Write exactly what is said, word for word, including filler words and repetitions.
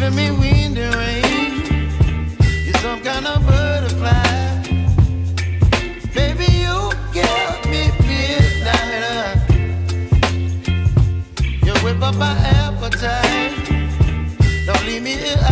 giving me wind and rain. You're some kind of butterfly. Baby, you give me midnight. You whip up my appetite. Don't leave me here